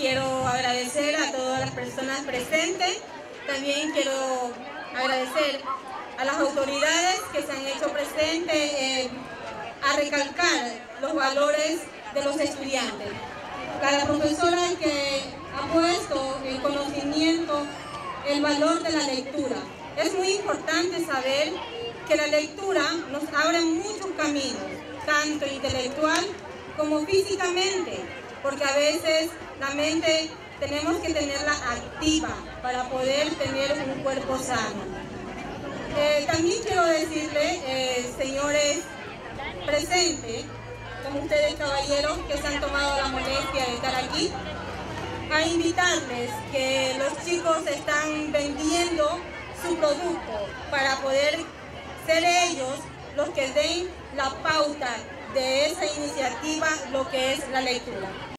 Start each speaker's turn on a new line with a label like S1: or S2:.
S1: quiero agradecer a todas las personas presentes. También quiero agradecer a las autoridades que se han hecho presentes a recalcar los valores de los estudiantes. A la profesora que ha puesto el conocimiento, el valor de la lectura. Es muy importante saber que la lectura nos abre muchos caminos, tanto intelectual como físicamente, porque a veces la mente tenemos que tenerla activa para poder tener un cuerpo sano. También quiero decirle, señores presentes, como ustedes caballeros que se han tomado la molestia de estar aquí, a invitarles que los chicos están vendiendo su producto para poder ser ellos los que den la pauta de esa iniciativa, lo que es la lectura.